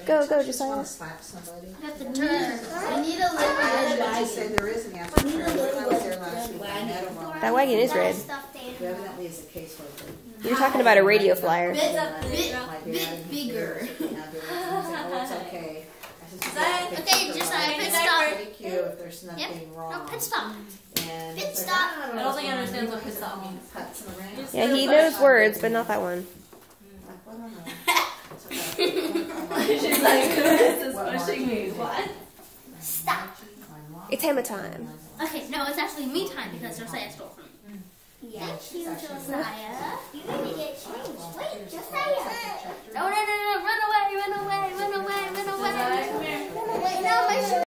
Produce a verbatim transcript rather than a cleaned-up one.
Go, go, Josiah. Slap somebody. You have to turn. We need a little red I just said wagon. there is an answer. When I was there last week, I met him. That wagon is red. Evidently is a caseworker. You're talking about a radio flyer. Bit, bit, bit bigger. Oh, it's okay. Okay, Josiah, pit stop. Thank you if there's nothing Yep. wrong. No, pit stop. And Pit it's like, stop. I I don't don't know think he what's understands what going pit stop on. means. Putzing around. Yeah, he knows words, but not that one. Like, well, I don't know. She's like, this is pushing me. What? Stop. It's hammer time. Okay, no, it's actually me time because Josiah stole from me. Yeah. Thank you, Josiah. You need to get changed. Wait, Josiah. No, no, no, no, run away, run away, run away, run away. Josiah, come here. Run away, no, my shoe.